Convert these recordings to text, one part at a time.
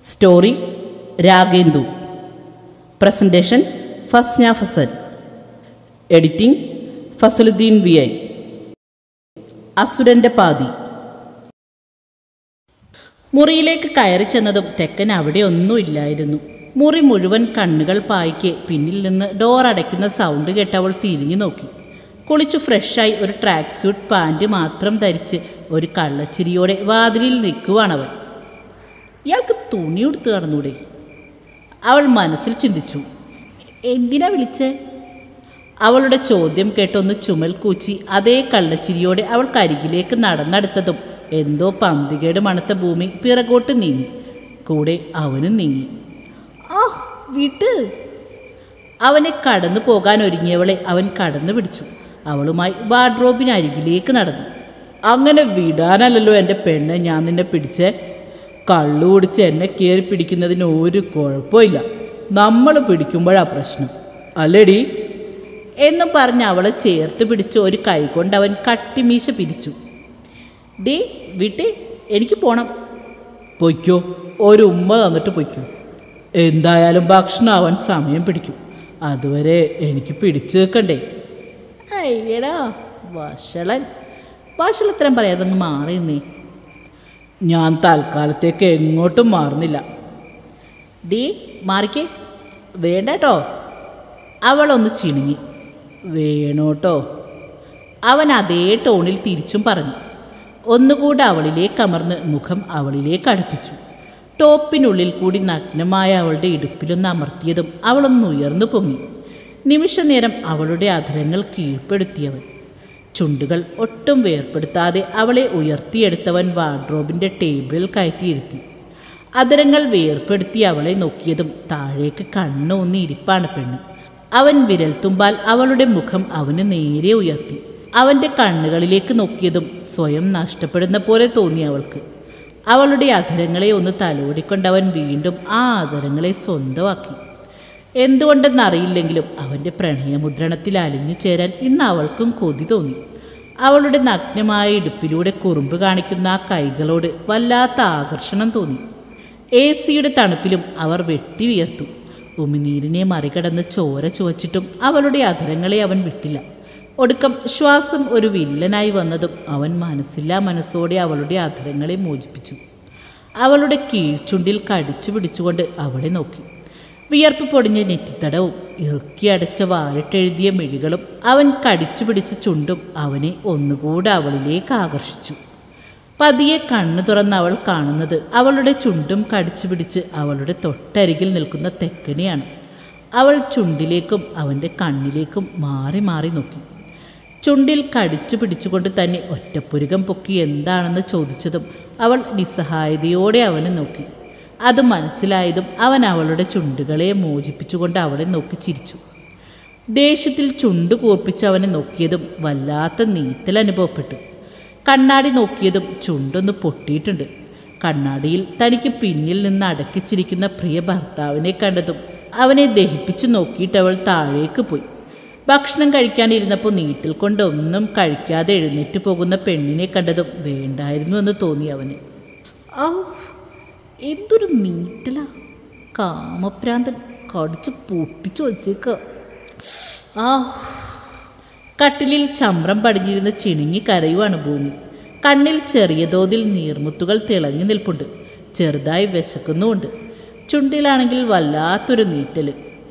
Story Ragendu. Presentation Fasna Fasal. Editing Fasaluddeen VI. അസുരൻ്റെ പാതി. മുറിയിലേക്ക് കയറി ചെന്നതും തെക്കൻ അവിടെ ഒന്നുമില്ലായിരുന്നു. മുറി മുഴുവൻ കണ്ണുകൾ പായിക്ക് പിന്നിൽ നിന്ന് ഡോർ അടയ്ക്കുന്ന സൗണ്ട് കേട്ട് അവൾ തിരിഞ്ഞു നോക്കി. കുളിച്ചു ഫ്രഷായി ഒരു ട്രാക്ക് സ്യൂട്ട് പാൻറ് മാത്രം ധരിച്ച് ഒരു കള്ളച്ചിരിയോടെ വാതിലിൽ നിൽക്കുവാണവൻ. ഇയാൾക്ക് തുണി കൊടുത്ത് കടന്നൂടെ? അവൾ മനസ്സിൽ ചിന്തിച്ചു. എന്തിനാ വിളിച്ചേ? അവളുടെ ചോദ്യം കേട്ടൊന്ന് ചുമൽ കൂച്ചി അതേ കള്ളച്ചിരിയോടെ അവൾ കരികിലേക്ക് നടന്നെടുത്തതും എന്തോ പന്തികേട് മണത്ത ഭൂമി പിറകോട്ട് നീങ്ങി. കൂടെ അവനും നീങ്ങി. ആ വിട്ട്! അവനെ കടന്നു പോകാൻ ഒരുങ്ങിയവളെ അവൻ കടന്നു പിടിച്ചു. അവളുമായി വാർഡ്രോബിനരികിലേക്ക് നടന്നു. അങ്ങനെ വിടാനല്ലല്ലോ എൻ്റെ പെണ്ണെ ഞാൻ നിന്നെ പിടിച്ചേ. കള്ളു കുടിച്ച് എന്നെ കയറി പിടിക്കുന്നതിന് ഒരു കുഴപ്പമില്ല. നമ്മൾ പിടിക്കുമ്പോഴാ പ്രശ്നം, അല്ലേടി? എന്നും പറഞ്ഞ് അവളെ ചേർത്ത് പിടിച്ച് ഒരു കൈകൊണ്ട് അവൻ കട്ടിമീശ പിരിച്ചു. ഡേ വിട്ടേ, എനിക്ക് പോണം. പൊയ്ക്കോ, ഒരു ഉമ്മ തന്നിട്ട് പൊയ്ക്കോ. എന്തായാലും ഭക്ഷണം അവൻ സമയം പിടിക്കും. അതുവരെ എനിക്ക് പിടിച്ചു നിൽക്കണ്ടേ? അയ്യടാ വഷളൻ. വഷളത്തരം പറയാതങ്ങ് മാറി നീ. ഞാൻ തൽക്കാലത്തേക്ക് എങ്ങോട്ടും മാറുന്നില്ല. ഡീ മാറിക്കേ. വേണ്ടട്ടോ. അവളൊന്ന് ചിണുങ്ങി. വേണോട്ടോ. അവൻ അതേ ടോണിൽ തിരിച്ചും പറഞ്ഞു. ഒന്നുകൂടെ അവളിലേക്ക് അമർന്ന് മുഖം അവളിലേക്ക് അടുപ്പിച്ചു. ടോപ്പിനുള്ളിൽ കൂടി നഗ്നമായ അവളുടെ ഇടുപ്പിലൊന്ന് അമർത്തിയതും അവളൊന്ന് ഉയർന്നു പൊങ്ങി. നിമിഷനേരം അവളുടെ അധരങ്ങൾ കീഴ്പ്പെടുത്തിയവൻ. ചുണ്ടുകൾ ഒട്ടും വേർപ്പെടുത്താതെ അവളെ ഉയർത്തിയെടുത്തവൻ വാർഡ്രോബിൻ്റെ ടേബിളിൽ കയറ്റിയിരുത്തി. അധരങ്ങൾ വേർപ്പെടുത്തി അവളെ നോക്കിയതും താഴേക്ക് കണ്ണൂന്നി ഇരിപ്പാണ് പെണ്ണ്. അവൻ വിരൽത്തുമ്പാൽ അവളുടെ മുഖം അവന് നേരെ ഉയർത്തി. അവൻ്റെ കണ്ണുകളിലേക്ക് നോക്കിയതും സ്വയം നഷ്ടപ്പെടുന്ന പോലെ തോന്നി അവൾക്ക്. അവളുടെ അധരങ്ങളെ ഒന്ന് തലോടിക്കൊണ്ടവൻ വീണ്ടും ആ അധരങ്ങളെ സ്വന്തമാക്കി. എന്തുകൊണ്ടെന്നറിയില്ലെങ്കിലും അവൻ്റെ പ്രണയമുദ്രണത്തിൽ അലിഞ്ഞു ചേരാൻ ഇന്ന് അവൾക്കും കൊതി തോന്നി. അവളുടെ നഗ്നമായ ഇടുപ്പിലൂടെ കുറുമ്പ് കാണിക്കുന്ന ആ കൈകളോട് വല്ലാത്ത ആകർഷണം തോന്നി. AC-യുടെ തണുപ്പിലും അവർ വെട്ടി വിയർത്തു. ഉമിനീരിനെ മറികടന്ന് ചോര ചുവച്ചിട്ടും അവളുടെ അധരങ്ങളെ അവൻ വിട്ടില്ല. ഒടുക്കം ശ്വാസം ഒരു വില്ലനായി വന്നതും അവൻ മനസ്സില്ലാ മനസ്സോടെ അവളുടെ അധരങ്ങളെ മോചിപ്പിച്ചു. അവളുടെ കീഴ്ചുണ്ടിൽ കടിച്ചു പിടിച്ചുകൊണ്ട് അവളെ നോക്കി. വിയർപ്പ് പൊടിഞ്ഞ നെറ്റിത്തടവും ഇറുക്കി അടച്ച വാലിട്ടെഴുതിയ മിഴികളും അവൻ കടിച്ചു പിടിച്ച ചുണ്ടും അവനെ ഒന്നുകൂടെ അവളിലേക്ക് ആകർഷിച്ചു. പതിയെ കണ്ണു തുറന്ന് അവൾ കാണുന്നത് അവളുടെ ചുണ്ടും കടിച്ചു പിടിച്ച് അവളുടെ തൊട്ടരികിൽ നിൽക്കുന്ന തെക്കനെയാണ്. അവൾ ചുണ്ടിലേക്കും അവൻ്റെ കണ്ണിലേക്കും മാറി മാറി നോക്കി. ചുണ്ടിൽ കടിച്ചു പിടിച്ചുകൊണ്ട് തന്നെ ഒറ്റപ്പുരുകം പൊക്കി എന്താണെന്ന് ചോദിച്ചതും അവൾ നിസ്സഹായതയോടെ അവനെ നോക്കി. അത് മനസ്സിലായതും അവൻ അവളുടെ ചുണ്ടുകളെ മോചിപ്പിച്ചുകൊണ്ട് അവളെ നോക്കി ചിരിച്ചു. ദേഷ്യത്തിൽ ചുണ്ട് കൂർപ്പിച്ച് അവനെ നോക്കിയതും വല്ലാത്ത നീറ്റൽ അനുഭവപ്പെട്ടു. കണ്ണാടി നോക്കിയതും ചുണ്ടൊന്ന് പൊട്ടിയിട്ടുണ്ട്. കണ്ണാടിയിൽ തനിക്ക് പിന്നിൽ നിന്ന് അടക്കിച്ചിരിക്കുന്ന പ്രിയ ഭർത്താവിനെ കണ്ടതും അവനെ ദഹിപ്പിച്ച് നോക്കിയിട്ട് അവൾ താഴേക്ക് പോയി. ഭക്ഷണം കഴിക്കാനിരുന്നപ്പോൾ നീറ്റിൽ കൊണ്ടൊന്നും കഴിക്കാതെ എഴുന്നേറ്റ് പോകുന്ന പെണ്ണിനെ കണ്ടതും വേണ്ടായിരുന്നു എന്ന് തോന്നി അവന്. എന്തൊരു നീറ്റല! കാമപ്രാന്തൻ കടിച്ച് പൊട്ടിച്ചു വച്ചേക്ക. കട്ടിലിൽ ചമ്രം പടിഞ്ഞിരുന്ന് ചിണുങ്ങി കരയുവാണ് ഭൂമി. കണ്ണിൽ ചെറിയ തോതിൽ നീർമുത്തുകൾ തിളങ്ങി നിൽപ്പുണ്ട്. ചെറുതായി വിശക്കുന്നുമുണ്ട്. ചുണ്ടിലാണെങ്കിൽ വല്ലാത്തൊരു നീറ്റൽ.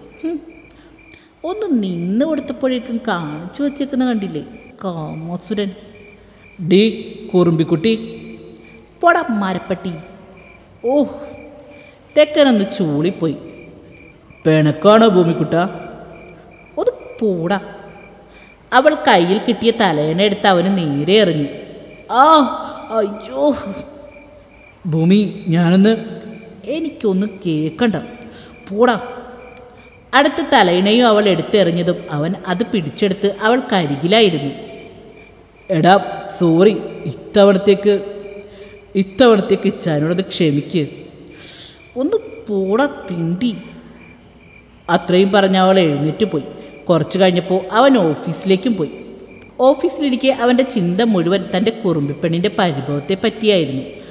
ഒന്ന് നിന്ന് കൊടുത്തപ്പോഴേക്കും കാണിച്ചു വച്ചേക്കുന്ന കണ്ടില്ലേ കാമസുരൻ. ഡി കുറുമ്പിക്കുട്ടി, പോടാ മരപ്പട്ടി. ഓ, തെക്കനൊന്ന് ചൂളിപ്പോയി. പിണക്കാണോ ഭൂമിക്കുട്ട? ഒന്ന് പോടാ. അവൾ കയ്യിൽ കിട്ടിയ തലയണ എടുത്ത് അവന് നേരെ എറിഞ്ഞു. അയ്യോ ഭൂമി, ഞാനൊന്ന്. എനിക്കൊന്നും കേൾക്കണ്ട, പോടാ. അടുത്ത തലയിണയും അവൾ എടുത്തെറിഞ്ഞതും അവൻ അത് പിടിച്ചെടുത്ത് അവൾ കരികിലായിരുന്നു. എടാ സോറി, ഇത്തവണത്തേക്ക് ഇച്ചാനോടത് ക്ഷമിക്ക്. ഒന്ന് പോടാ തിണ്ടി. അത്രയും പറഞ്ഞ് അവൾ എഴുന്നേറ്റ് പോയി. കുറച്ച് കഴിഞ്ഞപ്പോൾ അവൻ ഓഫീസിലേക്കും പോയി. ഓഫീസിലിരിക്കെ അവൻ്റെ ചിന്ത മുഴുവൻ തൻ്റെ കുറുമ്പിപ്പെണ്ണിൻ്റെ പരിഭവത്തെ പറ്റിയായിരുന്നു.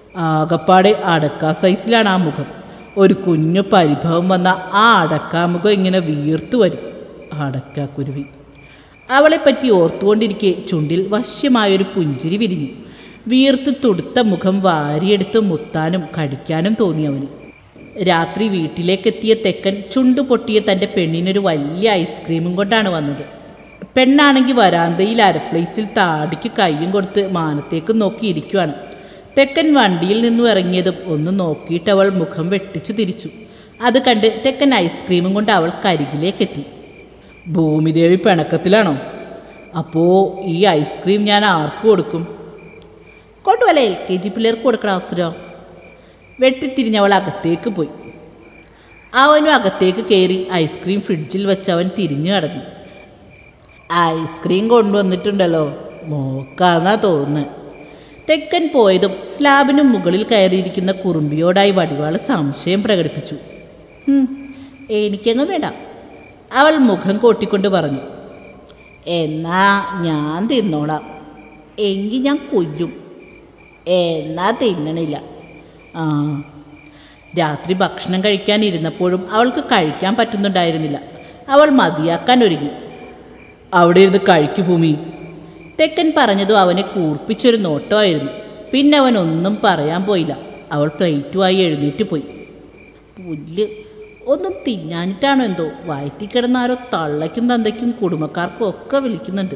ആകപ്പാടെ അടക്ക സൈസിലാണ് ആ മുഖം. ഒരു കുഞ്ഞു പരിഭവം വന്ന ആ അടക്കാമുഖം ഇങ്ങനെ വീർത്തു വരും. അടക്കാക്കുരുവി. അവളെപ്പറ്റി ഓർത്തുകൊണ്ടിരിക്കെ ചുണ്ടിൽ വശ്യമായൊരു പുഞ്ചിരി വിരിഞ്ഞു. വീർത്ത് തുടുത്ത മുഖം വാരിയെടുത്ത് മുത്താനും കടിക്കാനും തോന്നിയവന്. രാത്രി വീട്ടിലേക്കെത്തിയ തെക്കൻ ചുണ്ടു പൊട്ടിയ തൻ്റെ പെണ്ണിനൊരു വലിയ ഐസ്ക്രീമും കൊണ്ടാണ് വന്നത്. പെണ്ണാണെങ്കിൽ വരാന്തയിൽ അരപ്ലേസിൽ താടിക്ക് കയ്യും കൊടുത്ത് മാനത്തേക്ക് നോക്കിയിരിക്കുവാണ്. തെക്കൻ വണ്ടിയിൽ നിന്നും ഇറങ്ങിയതും ഒന്ന് നോക്കിയിട്ട് അവൾ മുഖം വെട്ടിച്ചു തിരിച്ചു. അത് കണ്ട് തെക്കൻ ഐസ്ക്രീമും കൊണ്ട് അവൾ കരികിലേക്കെത്തി. ഭൂമിദേവി പിണക്കത്തിലാണോ? അപ്പോൾ ഈ ഐസ്ക്രീം ഞാൻ ആർക്ക് കൊടുക്കും? കൊണ്ടുവല്ല LKG പിള്ളേർക്ക് കൊടുക്കണ അവസരം. വെട്ടിത്തിരിഞ്ഞവൾ അകത്തേക്ക് പോയി. അവനും അകത്തേക്ക് കയറി ഐസ്ക്രീം ഫ്രിഡ്ജിൽ വെച്ച് അവൻ തിരിഞ്ഞു കടന്നു. ഐസ്ക്രീം കൊണ്ടുവന്നിട്ടുണ്ടല്ലോ, മോക്കാന്നാ തോന്നുന്നത്. തെക്കൻ പോയതും സ്ലാബിനും മുകളിൽ കയറിയിരിക്കുന്ന കുറുമ്പിയോടായി വടിവാൾ സംശയം പ്രകടിപ്പിച്ചു. എനിക്കങ്ങ് വേണ്ട, അവൾ മുഖം കോട്ടിക്കൊണ്ട് പറഞ്ഞു. എന്നാ ഞാൻ തിന്നോളാം. എങ്കിൽ ഞാൻ കൊല്ലും. എന്നാ തിന്നണില്ല. ആ, രാത്രി ഭക്ഷണം കഴിക്കാനിരുന്നപ്പോഴും അവൾക്ക് കഴിക്കാൻ പറ്റുന്നുണ്ടായിരുന്നില്ല. അവൾ മതിയാക്കാൻ ഒരുങ്ങി. അവിടെ ഇരുന്ന് കഴിക്കു ഭൂമി. തെക്കൻ പറഞ്ഞതും അവനെ കൂർപ്പിച്ചൊരു നോട്ടമായിരുന്നു. പിന്നെ അവൻ ഒന്നും പറയാൻ പോയില്ല. അവൾ പ്ലേറ്റുമായി എഴുന്നേറ്റ് പോയി. പുല്ല് ഒന്നും തിന്നാഞ്ഞിട്ടാണോ എന്തോ വയറ്റി കിടന്ന ആരോ തള്ളയ്ക്കും തന്തയ്ക്കും കുടുംബക്കാർക്കും ഒക്കെ വിളിക്കുന്നുണ്ട്.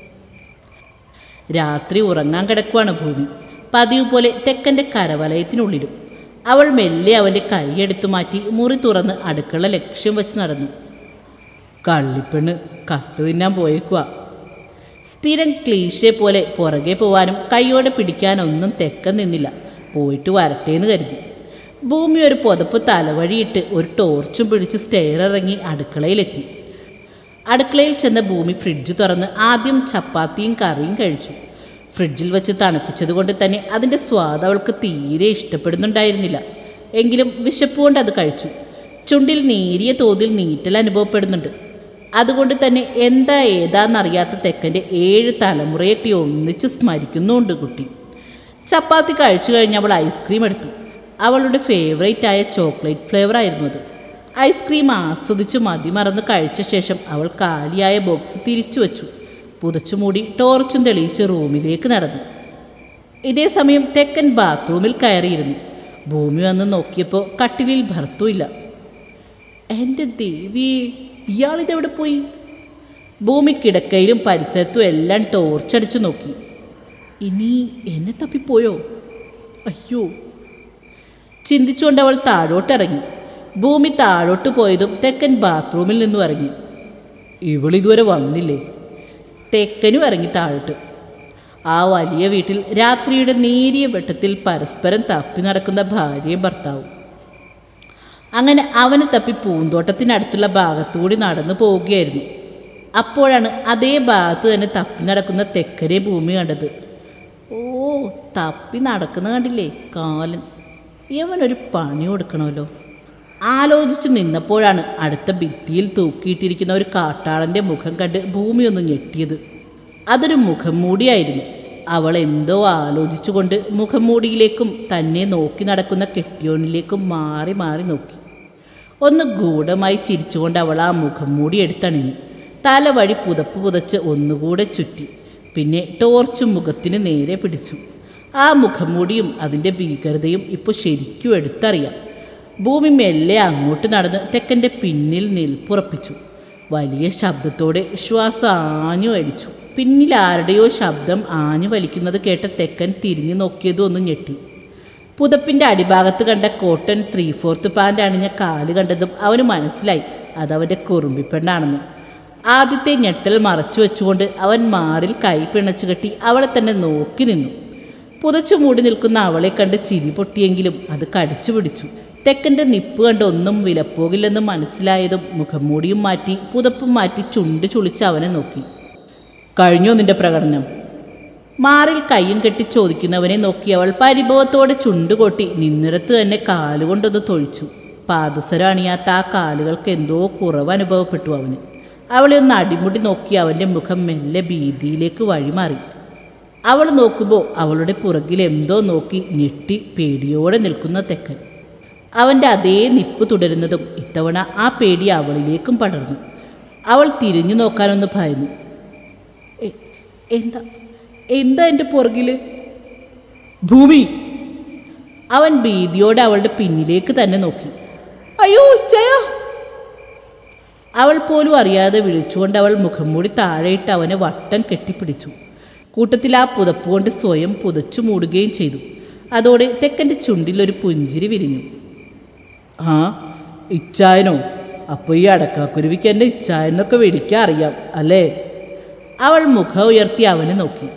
രാത്രി ഉറങ്ങാൻ കിടക്കുവാണ് ഭൂമി. പതിവ് പോലെ തെക്കൻ്റെ കരവലയത്തിനുള്ളിലും. അവൾ മെല്ലെ അവൻ്റെ കൈയെടുത്തു മാറ്റി മുറി തുറന്ന് അടുക്കള ലക്ഷ്യം വെച്ച് നടന്നു. കള്ളിപ്പെണ്ണ് കട്ട് തിന്നാൻ പോയേക്കുക. സ്ഥിരം ക്ലീഷേ പോലെ പുറകെ പോവാനും കൈയോടെ പിടിക്കാനൊന്നും തെക്കൻ നിന്നില്ല. പോയിട്ട് വരട്ടേന്ന് കരുതി. ഭൂമി ഒരു പുതപ്പ് തലവഴിയിട്ട് ഒരു ടോർച്ചും പിടിച്ച് സ്റ്റെയർ ഇറങ്ങി അടുക്കളയിലെത്തി. അടുക്കളയിൽ ചെന്ന ഭൂമി ഫ്രിഡ്ജ് തുറന്ന് ആദ്യം ചപ്പാത്തിയും കറിയും കഴിച്ചു. ഫ്രിഡ്ജിൽ വെച്ച് തണുപ്പിച്ചത് കൊണ്ട് തന്നെ അതിൻ്റെ സ്വാദ് അവൾക്ക് തീരെ ഇഷ്ടപ്പെടുന്നുണ്ടായിരുന്നില്ല. എങ്കിലും വിശപ്പ് കൊണ്ട് അത് കഴിച്ചു. ചുണ്ടിൽ നേരിയ തോതിൽ നീറ്റൽ അനുഭവപ്പെടുന്നുണ്ട്. അതുകൊണ്ട് തന്നെ എന്താ ഏതാന്നറിയാത്ത തെക്കൻ്റെ 7 തലമുറയെത്തി ഒന്നിച്ച് സ്മരിക്കുന്നുണ്ട് കുട്ടി. ചപ്പാത്തി കഴിച്ചു കഴിഞ്ഞ് അവൾ ഐസ്ക്രീം എടുത്തു. അവളുടെ ഫേവറേറ്റായ ചോക്ലേറ്റ് ഫ്ലേവർ ആയിരുന്നു അത്. ഐസ്ക്രീം ആസ്വദിച്ച് മതിമറന്ന് കഴിച്ച ശേഷം അവൾ കാലിയായ ബോക്സ് തിരിച്ചു വച്ചു. പുതച്ചുമൂടി ടോർച്ചും തെളിയിച്ച് റൂമിലേക്ക് നടന്നു. ഇതേ സമയം തെക്കൻ ബാത്റൂമിൽ കയറിയിരുന്നു. ഭൂമി വന്ന് നോക്കിയപ്പോൾ കട്ടിലിൽ ഭർത്തുമില്ല. എൻ്റെ ദേവി, ഇയാളിതെവിടെ പോയി? ഭൂമി കിടക്കയിലും പരിസരത്തും എല്ലാം ടോർച്ചടിച്ചു നോക്കി. ഇനി എന്നെ തപ്പിപ്പോയോ? അയ്യോ, ചിന്തിച്ചുകൊണ്ട് അവൾ താഴോട്ടിറങ്ങി. ഭൂമി താഴോട്ട് പോയതും തെക്കൻ ബാത്റൂമിൽ നിന്നും ഇറങ്ങി. ഇവളിതുവരെ വന്നില്ലേ? തെക്കനും ഇറങ്ങി താഴോട്ട്. ആ വലിയ വീട്ടിൽ രാത്രിയുടെ നേരിയ വെട്ടത്തിൽ പരസ്പരം തപ്പി നടക്കുന്ന ഭാര്യയും ഭർത്താവും. അങ്ങനെ അവനെ തപ്പി പൂന്തോട്ടത്തിനടുത്തുള്ള ഭാഗത്തുകൂടി നടന്നു പോവുകയായിരുന്നു. അപ്പോഴാണ് അതേ ഭാഗത്ത് തന്നെ തപ്പി നടക്കുന്ന തെക്കനെ ഭൂമി കണ്ടത്. ഓ, തപ്പി നടക്കുന്ന കണ്ടില്ലേ കാലൻ. ഇവനൊരു പണി കൊടുക്കണമല്ലോ. ആലോചിച്ചു നിന്നപ്പോഴാണ് അടുത്ത ഭിത്തിയിൽ തൂക്കിയിട്ടിരിക്കുന്ന ഒരു കാട്ടാളൻ്റെ മുഖം കണ്ട് ഭൂമി ഒന്ന് ഞെട്ടിയത്. അതൊരു മുഖം മൂടിയായിരുന്നു. അവൾ എന്തോ ആലോചിച്ചുകൊണ്ട് മുഖം മൂടിയിലേക്കും തന്നെ നോക്കി നടക്കുന്ന കെട്ടിയോണിലേക്കും മാറി മാറി നോക്കി. ഒന്ന് ഗൂഢമായി ചിരിച്ചുകൊണ്ട് അവൾ ആ മുഖം മൂടി എടുത്തണിഞ്ഞു. തലവഴി പുതപ്പ് പുതച്ച് ഒന്നുകൂടെ ചുറ്റി. പിന്നെ ടോർച്ചും മുഖത്തിന് നേരെ പിടിച്ചു. ആ മുഖം മൂടിയും അതിൻ്റെ ഭീകരതയും ഇപ്പോൾ ശരിക്കും എടുത്തറിയാം. ഭൂമി മെല്ലെ അങ്ങോട്ട് നടന്ന് തെക്കൻ്റെ പിന്നിൽ നിൽപ്പുറപ്പിച്ചു. വലിയ ശബ്ദത്തോടെ ശ്വാസം ആഞ്ഞു വലിച്ചു. പിന്നിൽ ആരുടെയോ ശബ്ദം ആഞ്ഞു വലിക്കുന്നത് കേട്ട തെക്കൻ തിരിഞ്ഞു നോക്കിയതും ഒന്ന് ഞെട്ടി. പുതപ്പിൻ്റെ അടിഭാഗത്ത് കണ്ട കോട്ടൺ 3/4 പാൻ്റ് അണിഞ്ഞ കാല് കണ്ടതും അവന് മനസ്സിലായി അതവൻ്റെ കുറുമ്പിപ്പെണ്ണാണെന്ന്. ആദ്യത്തെ ഞെട്ടൽ മറച്ചു വെച്ചുകൊണ്ട് അവൻ മാറിൽ കൈ പിണച്ചു കെട്ടി അവളെ തന്നെ നോക്കി നിന്നു. പുതച്ചു മൂടി നിൽക്കുന്ന അവളെ കണ്ട് ചിരി പൊട്ടിയെങ്കിലും അത് കടിച്ചു പിടിച്ചു. തെക്കൻ്റെ നിപ്പ് കണ്ട് ഒന്നും വിലപ്പോകില്ലെന്ന് മനസ്സിലായതും മുഖം മൂടിയും മാറ്റി പുതപ്പും മാറ്റി ചുണ്ട് ചുളിച്ച് അവനെ നോക്കി. കഴിഞ്ഞോ നിന്റെ പ്രകടനം? മാറിൽ കയ്യും കെട്ടി ചോദിക്കുന്നവനെ നോക്കി അവൾ പരിഭവത്തോടെ ചുണ്ടുകൊട്ടി നിന്നിടത്ത് തന്നെ കാലുകൊണ്ടൊന്ന് തൊഴിച്ചു. പാദസരം അണിയാത്ത ആ കാലുകൾക്ക് എന്തോ കുറവ് അനുഭവപ്പെട്ടു അവന്. അവളെ ഒന്ന് അടിമുടി നോക്കി അവൻ്റെ മുഖം മെല്ലെ ഭീതിയിലേക്ക് വഴിമാറി. അവൾ നോക്കുമ്പോൾ അവളുടെ പുറകിൽ എന്തോ നോക്കി ഞെട്ടി പേടിയോടെ നിൽക്കുന്ന തെക്കൻ. അവൻ്റെ അതേ നിപ്പ് തുടരുന്നതും ഇത്തവണ ആ പേടി അവളിലേക്കും പടർന്നു. അവൾ തിരിഞ്ഞു നോക്കാനൊന്ന് ഭയന്നു. എന്താ എന്താ എൻ്റെ പുറകിൽ? ഭൂമി! അവൻ ഭീതിയോടെ അവളുടെ പിന്നിലേക്ക് തന്നെ നോക്കി. അയ്യോ ഇച്ചയ! അവൾ പോലും അറിയാതെ വിളിച്ചുകൊണ്ട് അവൾ മുഖം മൂടി താഴെയിട്ട് അവനെ വട്ടം കെട്ടിപ്പിടിച്ചു. കൂട്ടത്തിൽ ആ പുതപ്പ് കൊണ്ട് സ്വയം പുതച്ചു മൂടുകയും ചെയ്തു. അതോടെ തെക്കൻ്റെ ചുണ്ടിലൊരു പുഞ്ചിരി വിരിഞ്ഞു. ആ ഇച്ചായനോ? അപ്പോൾ ഈ അടക്കാക്കുരുവിക്ക് എന്നെ ഇച്ചായനൊക്കെ വിളിക്കാൻ അറിയാം അല്ലേ? അവൾ മുഖം ഉയർത്തി അവനെ നോക്കി.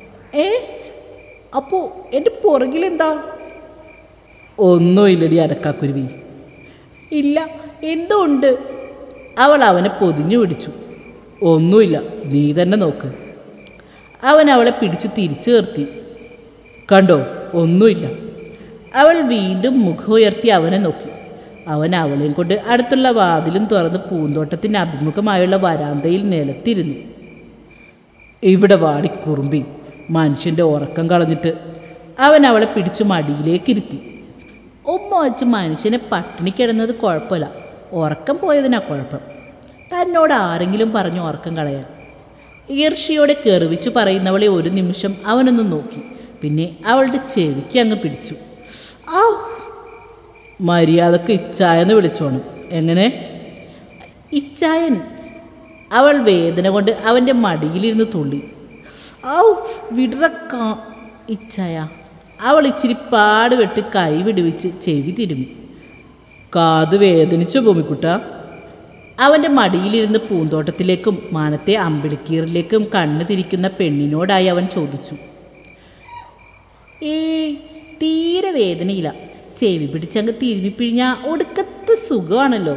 അപ്പോൾ എൻ്റെ പുറകിലെന്താ? ഒന്നുമില്ലടി അടക്കാക്കുരുവി. ഇല്ല, എന്തോ ഉണ്ട്. അവൾ അവനെ പൊതിഞ്ഞു പിടിച്ചു. ഒന്നുമില്ല, നീ തന്നെ നോക്ക്. അവൻ അവളെ പിടിച്ചു തിരിച്ചു നിർത്തി. കണ്ടോ, ഒന്നുമില്ല. അവൾ വീണ്ടും മുഖം ഉയർത്തി അവനെ നോക്കി. അവൻ അവളെയും കൊണ്ട് അടുത്തുള്ള വാതിലും തുറന്ന് പൂന്തോട്ടത്തിന് അഭിമുഖമായുള്ള വരാന്തയിൽ നിലത്തിരുന്നു. ഇവിടെ വാടിക്കുറുമ്പി, മനുഷ്യൻ്റെ ഉറക്കം കളഞ്ഞിട്ട്. അവൻ അവളെ പിടിച്ചു മടിയിലേക്കിരുത്തി. ഉമ്മ വച്ച് മനുഷ്യനെ പട്ടിണി കിടന്നത് കുഴപ്പമില്ല, ഉറക്കം പോയതിനാ കുഴപ്പം. തന്നോട് ആരെങ്കിലും പറഞ്ഞു ഉറക്കം കളയാൻ? ഈർഷ്യയോടെ കെറിവിച്ചു പറയുന്നവളെ ഒരു നിമിഷം അവനൊന്ന് നോക്കി. പിന്നെ അവളുടെ ചെവിക്ക് അങ്ങ് പിടിച്ചു. ആ മര്യാദക്ക് ഇച്ചായെന്ന് വിളിച്ചോണം. എങ്ങനെ? ഇച്ചായൻ. അവൾ വേദന കൊണ്ട് അവൻ്റെ മടിയിലിരുന്ന് തുള്ളി. ഔ വിടറക്ക ഇച്ചായ. അവൾ ഇച്ചിരി പാടുപെട്ട് കൈ വിടുവിച്ച് ചെവി തിരുമ്മി. കാത് വേദനിച്ചു ഭൂമിക്കുട്ട? അവൻ്റെ മടിയിലിരുന്ന് പൂന്തോട്ടത്തിലേക്കും മാനത്തെ അമ്പിളിക്കീറിലേക്കും കണ്ണു തിരിക്കുന്ന പെണ്ണിനോടായി അവൻ ചോദിച്ചു. തീരെ വേദനയില്ല, ചെവി പിടിച്ചങ്ങ് തിരുമ്മിപ്പിഴിഞ്ഞാൽ ഒടുക്കത്തെ സുഖമാണല്ലോ.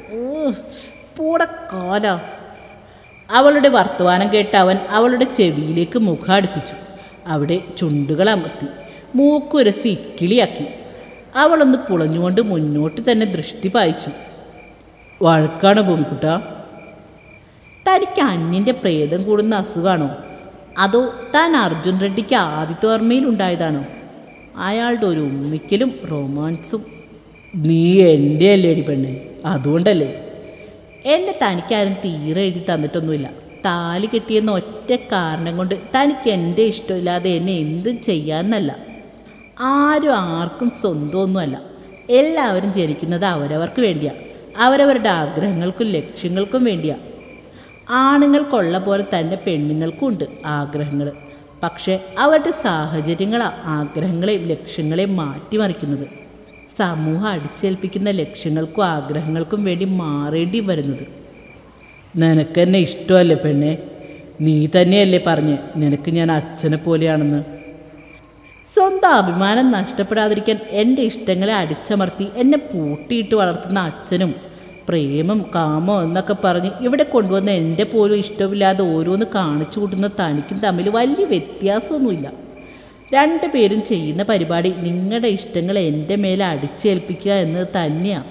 പൂടക്കാല. അവളുടെ വർത്തമാനം കേട്ട് അവൻ അവളുടെ ചെവിയിലേക്ക് മുഖം അടുപ്പിച്ചു. അവിടെ ചുണ്ടുകൾ അമർത്തി മൂക്കുരസി ഇക്കിളിയാക്കി. അവളൊന്ന് പുളഞ്ഞുകൊണ്ട് മുന്നോട്ട് തന്നെ ദൃഷ്ടി പായിച്ചു. വഴക്കാണ് ഭൂമിക്കുട്ട? തനിക്ക് അന്യൻ്റെ പ്രേതം കൂടുന്ന അസുഖമാണോ? അതോ താൻ അർജുൻ റെഡ്ഡിക്ക് ആദ്യത്തെ ഓർമ്മയിലുണ്ടായതാണോ? അയാളുടെ ഒരു ഉമ്മിക്കലും റൊമാൻസും. നീ എൻ്റെ അല്ലേടി പെണ്ണെ, അതുകൊണ്ടല്ലേ. എന്നെ തനിക്കാരും തീരെ എഴുതി തന്നിട്ടൊന്നുമില്ല. താലി കെട്ടിയെന്ന ഒറ്റ കാരണം കൊണ്ട് തനിക്ക് എൻ്റെ ഇഷ്ടമില്ലാതെ എന്നെ എന്തും ചെയ്യാമെന്നല്ല. ആരും ആർക്കും സ്വന്തമൊന്നുമല്ല. എല്ലാവരും ജനിക്കുന്നത് അവരവർക്ക് വേണ്ടിയാണ്, അവരവരുടെ ആഗ്രഹങ്ങൾക്കും ലക്ഷ്യങ്ങൾക്കും വേണ്ടിയാണ്. ആണുങ്ങൾക്കുള്ള പോലെ തന്നെ പെണ്ണുങ്ങൾക്കും ഉണ്ട് ആഗ്രഹങ്ങൾ. പക്ഷേ അവരുടെ സാഹചര്യങ്ങളാണ് ആഗ്രഹങ്ങളെയും ലക്ഷ്യങ്ങളെയും മാറ്റിമറിക്കുന്നത്. സമൂഹം അടിച്ചേൽപ്പിക്കുന്ന ലക്ഷ്യങ്ങൾക്കും ആഗ്രഹങ്ങൾക്കും വേണ്ടി മാറേണ്ടി വരുന്നത്. നിനക്കെന്നെ ഇഷ്ടമല്ലേ പെണ്ണെ? നീ തന്നെയല്ലേ പറഞ്ഞ് നിനക്ക് ഞാൻ അച്ഛനെ പോലെയാണെന്ന്. സ്വന്തം അഭിമാനം നഷ്ടപ്പെടാതിരിക്കാൻ എൻ്റെ ഇഷ്ടങ്ങളെ അടിച്ചമർത്തി എന്നെ പൂട്ടിയിട്ട് വളർത്തുന്ന അച്ഛനും പ്രേമം കാമോ എന്നൊക്കെ പറഞ്ഞ് ഇവിടെ കൊണ്ടുവന്ന എൻ്റെ പോലും ഇഷ്ടമില്ലാതെ ഓരോന്ന് കാണിച്ചു കൂട്ടുന്ന തനിക്കും തമ്മിൽ വലിയ വ്യത്യാസമൊന്നുമില്ല. രണ്ടുപേരും ചെയ്യുന്ന പരിപാടി നിങ്ങളുടെ ഇഷ്ടങ്ങൾ എൻ്റെ മേലെ അടിച്ചേൽപ്പിക്കുക എന്നത് തന്നെയാണ്.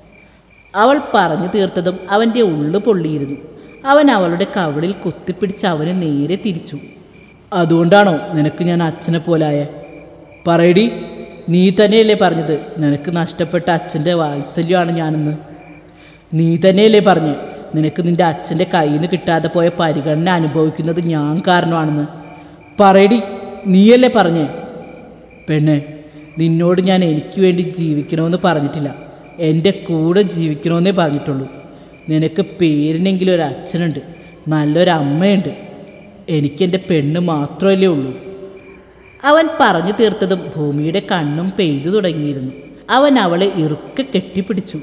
അവൾ പറഞ്ഞു തീർത്തതും അവൻ്റെ ഉള്ളു പൊള്ളിയിരുന്നു. അവൻ അവളുടെ കവിളിൽ കുത്തിപ്പിടിച്ച് അവന് നേരെ തിരിച്ചു. അതുകൊണ്ടാണോ നിനക്ക് ഞാൻ അച്ഛനെ പോലായ? പറയടി, നീ തന്നെയല്ലേ പറഞ്ഞത് നിനക്ക് നഷ്ടപ്പെട്ട അച്ഛൻ്റെ വാത്സല്യമാണ് ഞാനെന്ന്? നീ തന്നെയല്ലേ പറഞ്ഞ് നിനക്ക് നിൻ്റെ അച്ഛൻ്റെ കയ്യിൽ നിന്ന് കിട്ടാതെ പോയ പരിഗണന അനുഭവിക്കുന്നത് ഞാൻ കാരണമാണെന്ന്? പറയടി, നീയല്ലേ പറഞ്ഞേ? പെണ്ണെ, നിന്നോട് ഞാൻ എനിക്ക് വേണ്ടി ജീവിക്കണമെന്ന് പറഞ്ഞിട്ടില്ല, എൻ്റെ കൂടെ ജീവിക്കണമെന്നേ പറഞ്ഞിട്ടുള്ളൂ. നിനക്ക് പേരിനെങ്കിലും ഒരു അച്ഛനുണ്ട്, നല്ലൊരമ്മയുണ്ട്. എനിക്കെൻ്റെ പെണ്ണ് മാത്രമല്ലേ ഉള്ളൂ. അവൻ പറഞ്ഞു തീർത്തതും ഭൂമിയുടെ കണ്ണും പെയ്തു തുടങ്ങിയിരുന്നു. അവൻ അവളെ ഇറുക്കെ കെട്ടിപ്പിടിച്ചു.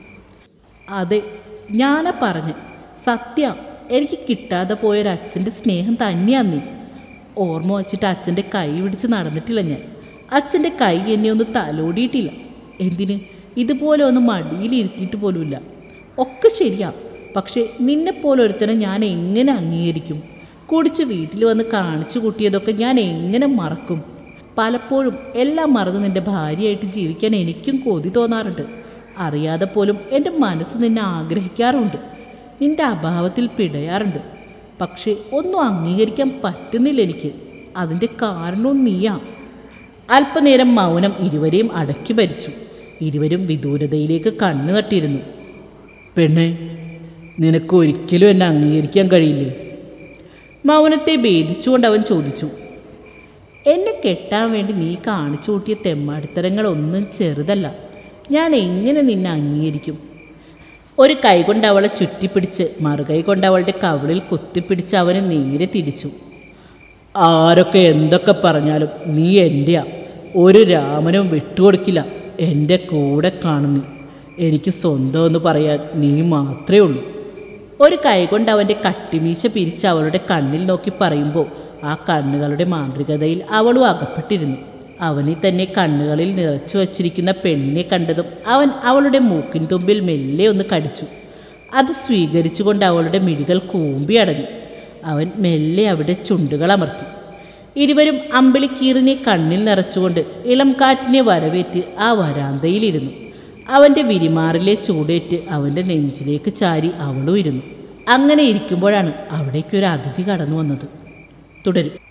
അതെ, ഞാനാ പറഞ്ഞ് സത്യ. എനിക്ക് കിട്ടാതെ പോയൊരച്ഛൻ്റെ സ്നേഹം തന്നെയാണ് നീ. ഓർമ്മ വച്ചിട്ട് അച്ഛൻ്റെ കൈ പിടിച്ച് നടന്നിട്ടില്ല ഞാൻ. അച്ഛൻ്റെ കൈ എന്നെ ഒന്ന് തലോടിയിട്ടില്ല. എന്തിന്? ഇതുപോലെ ഒന്ന് മടിയിലിരുത്തിയിട്ട് പോലുമില്ല. ഒക്കെ ശരിയാ, പക്ഷേ നിന്നെപ്പോലെ ഒരുത്തനെ ഞാൻ എങ്ങനെ അംഗീകരിക്കും? കുടിച്ച് വീട്ടിൽ വന്ന് കാണിച്ചു കൂട്ടിയതൊക്കെ ഞാൻ എങ്ങനെ മറക്കും? പലപ്പോഴും എല്ലാം മറന്ന് നിൻ്റെ ഭാര്യയായിട്ട് ജീവിക്കാൻ എനിക്കും കൊതി തോന്നാറുണ്ട്. അറിയാതെ പോലും എൻ്റെ മനസ്സ് നിന്നെ ആഗ്രഹിക്കാറുണ്ട്, നിൻ്റെ അഭാവത്തിൽ പിടയാറുണ്ട്. പക്ഷേ ഒന്നും അംഗീകരിക്കാൻ പറ്റുന്നില്ല എനിക്ക്. അതിൻ്റെ കാരണവും നീയാ. അല്പനേരം മൗനം ഇരുവരെയും അടക്കി ഭരിച്ചു. ഇരുവരും വിദൂരതയിലേക്ക് കണ്ണു നട്ടിരുന്നു. പെണ്ണെ, നിനക്ക് ഒരിക്കലും എന്നെ അംഗീകരിക്കാൻ കഴിയില്ലേ? മൗനത്തെ ഭേദിച്ചുകൊണ്ട് അവൻ ചോദിച്ചു. എന്നെ കെട്ടാൻ വേണ്ടി നീ കാണിച്ചു കൂട്ടിയ തെമ്മാടിത്തരങ്ങളൊന്നും ചെറുതല്ല. ഞാൻ എങ്ങനെ നിന്നെ അംഗീകരിക്കും? ഒരു കൈകൊണ്ട് അവളെ ചുറ്റിപ്പിടിച്ച് മറുകൈ കൊണ്ട് അവളുടെ കവിളിൽ കുത്തിപ്പിടിച്ച് അവന് നേരെ തിരിച്ചു. ആരൊക്കെ എന്തൊക്കെ പറഞ്ഞാലും നീ എൻ്റെയാ. ഒരു രാമനും വിട്ടുകൊടുക്കില്ല. എൻ്റെ കൂടെ കാണുന്നു. എനിക്ക് സ്വന്തമെന്ന് പറയാൻ നീ മാത്രമേ ഉള്ളൂ. ഒരു കൈകൊണ്ട് അവൻ്റെ കട്ടിമീശ പിരിച്ച് അവളുടെ കണ്ണിൽ നോക്കി പറയുമ്പോൾ ആ കണ്ണുകളുടെ മാന്ത്രികതയിൽ അവളും അകപ്പെട്ടിരുന്നു. അവനെ തന്നെ കണ്ണുകളിൽ നിറച്ചു വച്ചിരിക്കുന്ന പെണ്ണിനെ കണ്ടതും അവൻ അവളുടെ മൂക്കിൻ തുമ്പിൽ മെല്ലെ ഒന്ന് കടിച്ചു. അത് സ്വീകരിച്ചുകൊണ്ട് അവളുടെ മിഴികൾ കൂമ്പി അടഞ്ഞു. അവൻ മെല്ലെ അവിടെ ചുണ്ടുകൾ അമർത്തി. ഇരുവരും അമ്പിളിക്കീറിനെ കണ്ണിൽ നിറച്ചുകൊണ്ട് ഇളം കാറ്റിനെ വരവേറ്റ് ആ വരാന്തയിലിരുന്നു. അവൻ്റെ വിരിമാറിലെ ചൂടേറ്റ് അവൻ്റെ നെഞ്ചിലേക്ക് ചാരി അവളും ഇരുന്നു. അങ്ങനെ ഇരിക്കുമ്പോഴാണ് അവിടേക്കൊരു അതിഥി കടന്നു വന്നത്. തുടരും.